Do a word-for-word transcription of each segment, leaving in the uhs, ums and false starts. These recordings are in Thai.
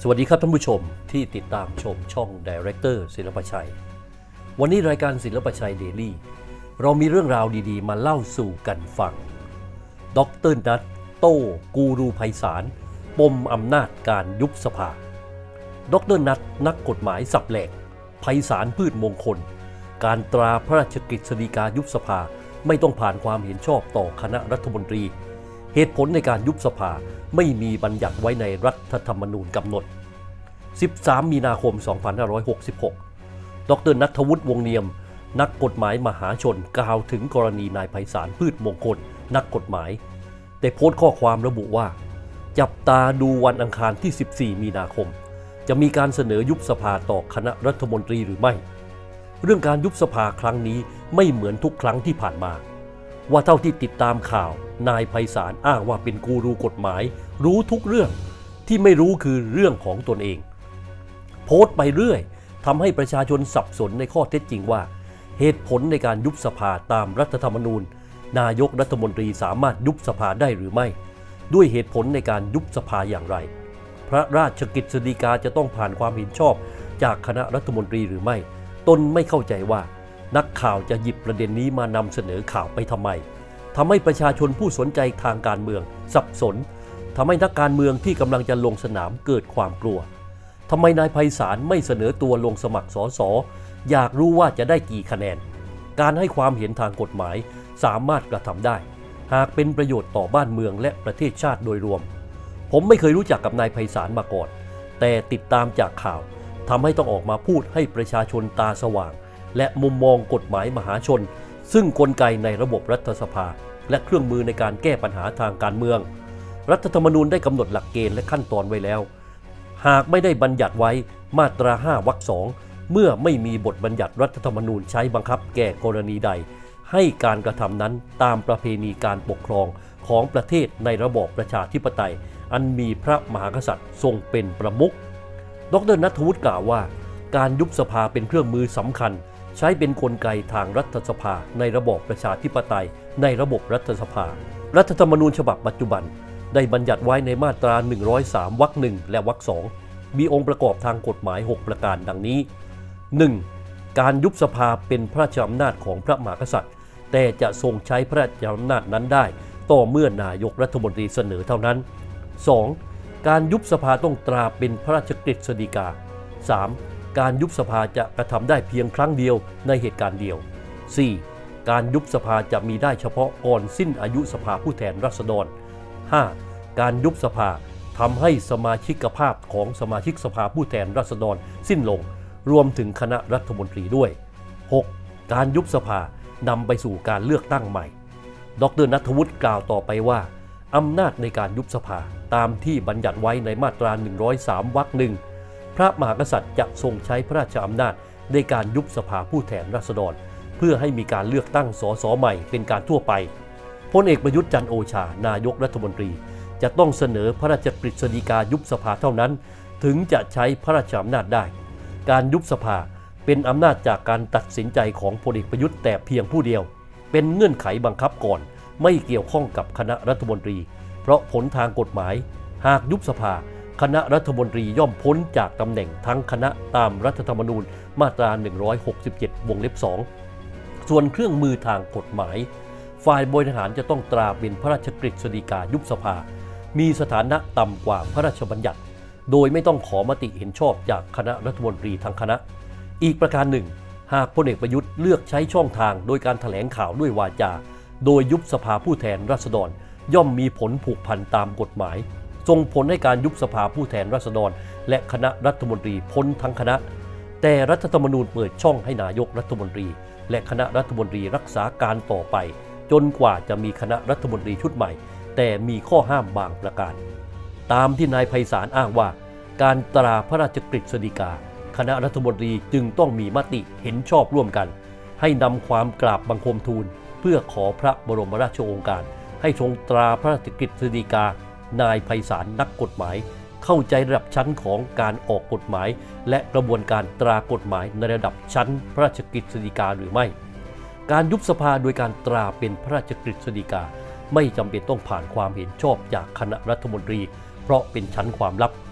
สวัสดีครับท่านผู้ชมที่ติดตามชมช่อง Director ศิลปชัยวันนี้รายการศิลปชัยเดลี่เรามีเรื่องราวดีๆมาเล่าสู่กันฟังดร.นัทโต้กูรูไพศาลปมอำนาจการยุบสภาดร.นัทนักกฎหมายสับแหลกไพศาลพืชมงคลการตราพระราชกฤษฎีกายุบสภาไม่ต้องผ่านความเห็นชอบต่อคณะรัฐมนตรีเหตุผลในการยุบสภาไม่มีบัญญัติไว้ในรัฐธรรมนูญกำหนดสิบสามมีนาคมสองพันห้าร้อยหกสิบหกดร.ณัฐวุฒิวงศ์เนียมนักกฎหมายมหาชนกล่าวถึงกรณีนายไพศาลพืชมงคลนักกฎหมายได้โพสต์ข้อความระบุว่าจับตาดูวันอังคารที่สิบสี่มีนาคมจะมีการเสนอยุบสภาต่อคณะรัฐมนตรีหรือไม่เรื่องการยุบสภาครั้งนี้ไม่เหมือนทุกครั้งที่ผ่านมาว่าเท่าที่ติดตามข่าวนายไพศาลอ้างว่าเป็นกูรูกฎหมายรู้ทุกเรื่องที่ไม่รู้คือเรื่องของตนเองโพสต์ไปเรื่อยทำให้ประชาชนสับสนในข้อเท็จจริงว่าเหตุผลในการยุบสภาตามรัฐธรรมนูญนายกรัฐมนตรีสามารถยุบสภาได้หรือไม่ด้วยเหตุผลในการยุบสภาอย่างไรพระราชกฤษฎีกาจะต้องผ่านความเห็นชอบจากคณะรัฐมนตรีหรือไม่ตนไม่เข้าใจว่านักข่าวจะหยิบประเด็นนี้มานำเสนอข่าวไปทำไมทำให้ประชาชนผู้สนใจทางการเมืองสับสนทำให้นักการเมืองที่กำลังจะลงสนามเกิดความกลัวทำไมนายไพศาลไม่เสนอตัวลงสมัครสสอยากรู้ว่าจะได้กี่คะแนนการให้ความเห็นทางกฎหมายสามารถกระทำได้หากเป็นประโยชน์ต่อบ้านเมืองและประเทศชาติโดยรวมผมไม่เคยรู้จักกับนายไพศาลมาก่อนแต่ติดตามจากข่าวทำให้ต้องออกมาพูดให้ประชาชนตาสว่างและมุมมองกฎหมายมหาชนซึ่งกลไกในระบบรัฐสภาและเครื่องมือในการแก้ปัญหาทางการเมืองรัฐธรรมนูญได้กำหนดหลักเกณฑ์และขั้นตอนไว้แล้วหากไม่ได้บัญญัติไว้มาตราห้าวรรคสองเมื่อไม่มีบทบัญญัติรัฐธรรมนูญใช้บังคับแก่กรณีใดให้การกระทำนั้นตามประเพณีการปกครองของประเทศในระบอบประชาธิปไตยอันมีพระมหากษัตริย์ทรงเป็นประมุขดร.ณัฐวุฒิกล่าวว่าการยุบสภาเป็นเครื่องมือสำคัญใช้เป็นกลไกทางรัฐสภาในระบอบประชาธิปไตยในระบบรัฐสภารัฐธรรมนูญฉบับปัจจุบันได้บัญญัติไว้ในมาตราหนึ่งร้อยสามวรรคหนึ่งและวรรคสองมีองค์ประกอบทางกฎหมายหกประการดังนี้ หนึ่ง. การยุบสภาเป็นพระราชอำนาจของพระมหากษัตริย์แต่จะทรงใช้พระราชอำนาจนั้นได้ต่อเมื่อนายกรัฐมนตรีเสนอเท่านั้น สอง. การยุบสภาต้องตราเป็นพระราชกฤษฎีกา สาม. การยุบสภาจะกระทำได้เพียงครั้งเดียวในเหตุการณ์เดียว สี่. การยุบสภาจะมีได้เฉพาะก่อนสิ้นอายุสภาผู้แทนราษฎร ห้า. การยุบสภาทำให้สมาชิกภาพของสมาชิกสภาผู้แทนราษฎรสิ้นลงรวมถึงคณะรัฐมนตรีด้วย หก. การยุบสภานำไปสู่การเลือกตั้งใหม่ดร.ณัฐวุฒิกล่าวต่อไปว่าอำนาจในการยุบสภาตามที่บัญญัติไว้ในมาตราหนึ่งร้อยสามวรรคหนึ่งพระมหากษัตริย์จะทรงใช้พระราชอำนาจในการยุบสภาผู้แทนราษฎรเพื่อให้มีการเลือกตั้งสสใหม่เป็นการทั่วไปพลเอกประยุทธ์จันทร์โอชานายกรัฐมนตรีจะต้องเสนอพระราชกฤษฎีกายุบสภาเท่านั้นถึงจะใช้พระราชอำนาจได้การยุบสภาเป็นอำนาจจากการตัดสินใจของพลเอกประยุทธ์แต่เพียงผู้เดียวเป็นเงื่อนไขบังคับก่อนไม่เกี่ยวข้องกับคณะรัฐมนตรีเพราะผลทางกฎหมายหากยุบสภาคณะรัฐมนตรีย่อมพ้นจากตำแหน่งทั้งคณะตามรัฐธรรมนูญมาตราหนึ่งร้อยหกสิบเจ็ดวงเล็บสองส่วนเครื่องมือทางกฎหมายฝ่ายบริหารจะต้องตราเป็นพระราชกฤษฎีกายุบสภามีสถานะต่ำกว่าพระราชบัญญัติโดยไม่ต้องขอมติเห็นชอบจากคณะรัฐมนตรีทั้งคณะอีกประการหนึ่งหากพลเอกประยุทธ์เลือกใช้ช่องทางโดยการแถลงข่าวด้วยวาจาโดยยุบสภาผู้แทนราษฎรย่อมมีผลผูกพันตามกฎหมายส่งผลให้การยุบสภาผู้แทนราษฎรและคณะรัฐมนตรีพ้นทั้งคณะแต่รัฐธรรมนูญเปิดช่องให้นายกรัฐมนตรีและคณะรัฐมนตรีรักษาการต่อไปจนกว่าจะมีคณะรัฐมนตรีชุดใหม่แต่มีข้อห้ามบางประการตามที่นายไพศาลอ้างว่าการตราพระราชกฤษฎีกาคณะรัฐมนตรีจึงต้องมีมติเห็นชอบร่วมกันให้นำความกราบบังคมทูลเพื่อขอพระบรมราชโองการให้ทรงตราพระราชกฤษฎีกานายไพศาลนักกฎหมายเข้าใจระดับชั้นของการออกกฎหมายและกระบวนการตรากฎหมายในระดับชั้นพระราชกฤษฎีกาหรือไม่การยุบสภาโดยการตราเป็นพระราชกฤษฎีกาไม่จำเป็นต้องผ่านความเห็นชอบจากคณะรัฐมนตรีเพราะเป็นชั้นความลับ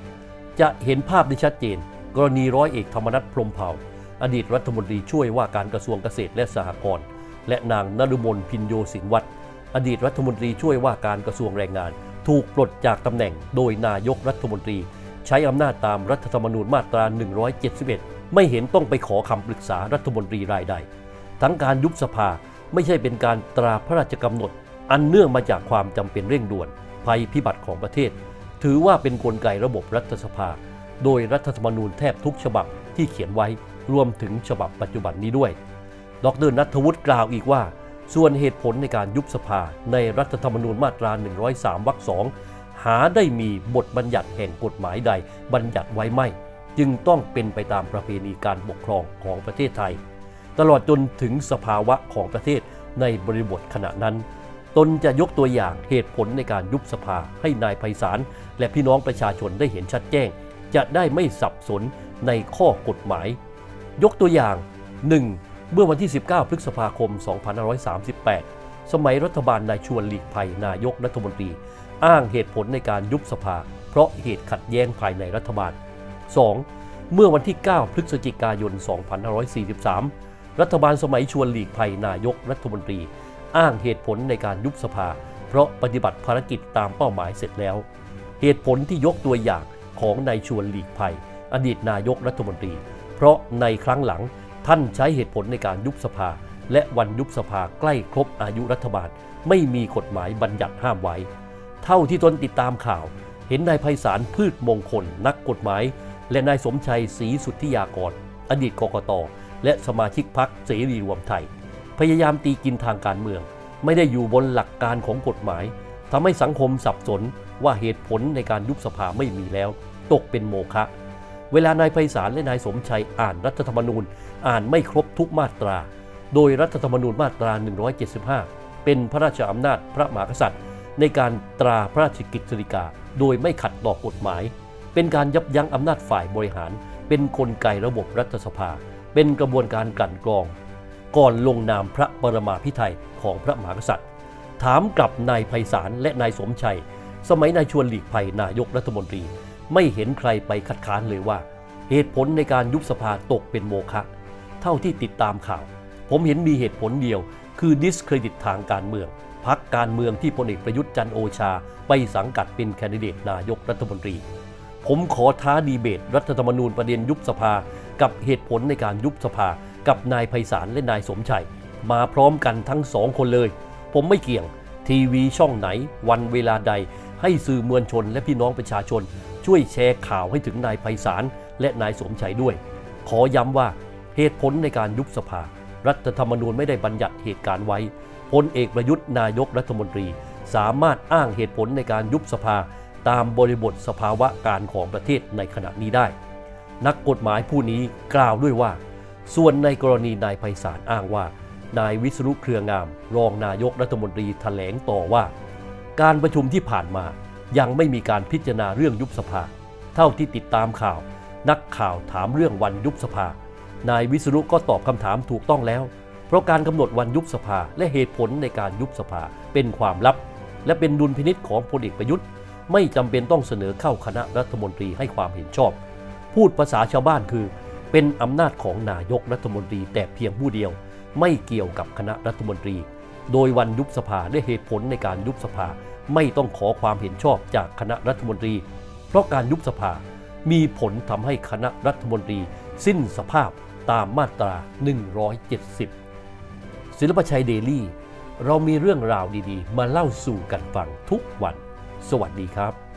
จะเห็นภาพได้ชัดเจนกรณีร้อยเอกธรรมนัส พรหมเผ่าอดีตรัฐมนตรีช่วยว่าการกระทรวงเกษตรและสหกรณ์และนางนฤมล พินโยสินวัตรอดีตรัฐมนตรีช่วยว่าการกระทรวงแรงงานถูกปลดจากตำแหน่งโดยนายกรัฐมนตรีใช้อำนาจตามรัฐธรรมนูญมาตราหนึ่งร้อยเจ็ดสิบเอ็ดไม่เห็นต้องไปขอคำปรึกษารัฐมนตรีรายใดทั้งการยุบสภาไม่ใช่เป็นการตราพระราชกำหนดอันเนื่องมาจากความจำเป็นเร่งด่วนภัยพิบัติของประเทศถือว่าเป็นกลไกระบบรัฐสภาโดยรัฐธรรมนูญแทบทุกฉบับที่เขียนไว้รวมถึงฉบับปัจจุบันนี้ด้วยดร.ณัฐวุฒิกล่าวอีกว่าส่วนเหตุผลในการยุบสภาในรัฐธรรมนูญมาตราหนึ่งร้อยสามวรรคสองหาได้มีบทบัญญัติแห่งกฎหมายใดบัญญัติไว้ไม่จึงต้องเป็นไปตามประเพณีการปกครองของประเทศไทยตลอดจนถึงสภาวะของประเทศในบริบทขณะนั้นตนจะยกตัวอย่างเหตุผลในการยุบสภาให้นายไพศาลและพี่น้องประชาชนได้เห็นชัดแจ้งจะได้ไม่สับสนในข้อกฎหมายยกตัวอย่าง หนึ่ง เมื่อวันที่สิบเก้าพฤษภาคมสองพันห้าร้อยสามสิบแปดสมัยรัฐบาลนายชวนหลีกภัยนายกรัฐมนตรีอ้างเหตุผลในการยุบสภาเพราะเหตุขัดแย้งภายในรัฐบาล สอง เมื่อวันที่เก้าพฤศจิกายนสองพันห้าร้อยสี่สิบสามรัฐบาลสมัยชวนหลีกภัยนายกรัฐมนตรีอ้างเหตุผลในการยุบสภาเพราะปฏิบัติภารกิจตามเป้าหมายเสร็จแล้วเหตุผลที่ยกตัวอย่างของนายชวนหลีกภัยอดีตนายกรัฐมนตรีเพราะในครั้งหลังท่านใช้เหตุผลในการยุบสภาและวันยุบสภาใกล้ครบอายุรัฐบาลไม่มีกฎหมายบัญญัติห้ามไว้เท่าที่ตนติดตามข่าวเห็นนายไพศาลพืชมงคลนักกฎหมายและนายสมชัยศรีสุทธิยากรอดีตกกต.และสมาชิกพรรคเสรีรวมไทยพยายามตีกินทางการเมืองไม่ได้อยู่บนหลักการของกฎหมายทำให้สังคมสับสนว่าเหตุผลในการยุบสภาไม่มีแล้วตกเป็นโมฆะเวลานายไพศาลและนายสมชัยอ่านรัฐธรรมนูญอ่านไม่ครบทุกมาตราโดยรัฐธรรมนูญมาตราหนึ่งร้อยเจ็ดสิบห้าเป็นพระราชอำนาจพระมหากษัตริย์ในการตราพระราชกิจสิกาโดยไม่ขัดต่อกฎหมายเป็นการยับยั้งอำนาจฝ่ายบริหารเป็นกลไกระบบรัฐสภาเป็นกระบวนการกลั่นกรองก่อนลงนามพระปรมาภิไธยของพระมหากษัตริย์ถามกลับนายไพศาลและนายสมชัยสมัยนายชวนหลีกภัยนายกรัฐมนตรีไม่เห็นใครไปคัดค้านเลยว่าเหตุผลในการยุบสภาตกเป็นโมฆะเท่าที่ติดตามข่าวผมเห็นมีเหตุผลเดียวคือดิสเครดิตทางการเมืองพรรคการเมืองที่พลเอกประยุทธ์จันทร์โอชาไปสังกัดเป็นแคนดิเดตนายกรัฐมนตรีผมขอท้าดีเบตรัฐธรรมนูญประเด็นยุบสภากับเหตุผลในการยุบสภากับนายไพศาลและนายสมชัยมาพร้อมกันทั้งสองคนเลยผมไม่เกี่ยงทีวีช่องไหนวันเวลาใดให้สื่อมวลชนและพี่น้องประชาชนช่วยแชร์ข่าวให้ถึงนายไพศาลและนายสมชัยด้วยขอย้ำว่าเหตุผลในการยุบสภารัฐธรรมนูญไม่ได้บัญญัติเหตุการณ์ไว้พลเอกประยุทธ์นายกรัฐมนตรีสามารถอ้างเหตุผลในการยุบสภาตามบริบทสภาวะการของประเทศในขณะนี้ได้นักกฎหมายผู้นี้กล่าวด้วยว่าส่วนในกรณีนายไพศาลอ้างว่านายวิษณุเครืองามรองนายกรัฐมนตรีแถลงต่อว่าการประชุมที่ผ่านมายังไม่มีการพิจารณาเรื่องยุบสภาเท่าที่ติดตามข่าวนักข่าวถามเรื่องวันยุบสภานายวิษณุก็ตอบคำถามถูกต้องแล้วเพราะการกำหนดวันยุบสภาและเหตุผลในการยุบสภาเป็นความลับและเป็นดุลพินิจของพลเอกประยุทธ์ไม่จำเป็นต้องเสนอเข้าคณะรัฐมนตรีให้ความเห็นชอบพูดภาษาชาวบ้านคือเป็นอำนาจของนายกรัฐมนตรีแต่เพียงผู้เดียวไม่เกี่ยวกับคณะรัฐมนตรีโดยวันยุบสภาและเหตุผลในการยุบสภาไม่ต้องขอความเห็นชอบจากคณะรัฐมนตรีเพราะการยุบสภามีผลทำให้คณะรัฐมนตรีสิ้นสภาพตามมาตราหนึ่งร้อยเจ็ดสิบศิลปชัยเดลี่เรามีเรื่องราวดีๆมาเล่าสู่กันฟังทุกวันสวัสดีครับ